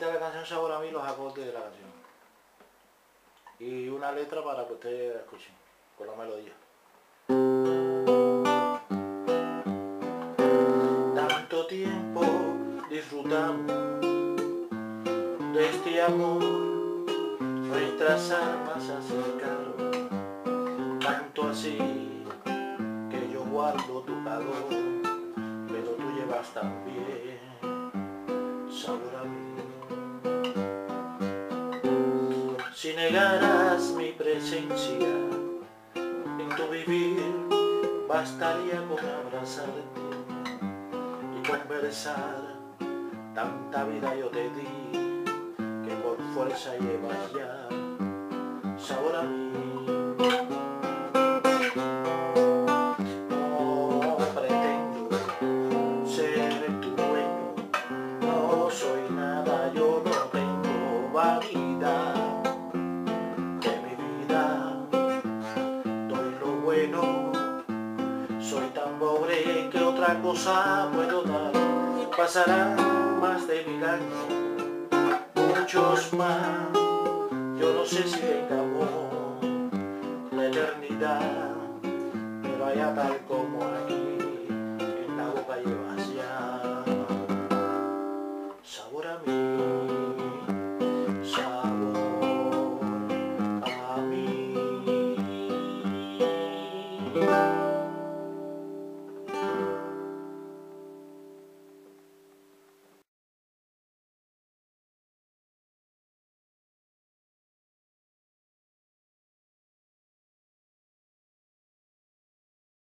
letra de la canción Sabor a mí, los acordes de la canción. Y una letra para que ustedes escuchen, con la melodía. Tanto tiempo disfrutamos de este amor, nuestras almas se acercaron, tanto así que yo guardo tu calor, pero tú llevas también sabor a mí. Si negaras mi presencia en tu vivir, bastaría con abrazarte y conversar. Tanta vida yo te di que por fuerza llevas ya sabor a mí. No pretendo ser tu dueño, no soy nada, yo no tengo vanidad de mi vida, doy lo bueno, soy tan pobre que otra cosa puedo dar. Pasarán más de 1000 años, muchos más, yo no sé si tengamos la eternidad, pero allá tal como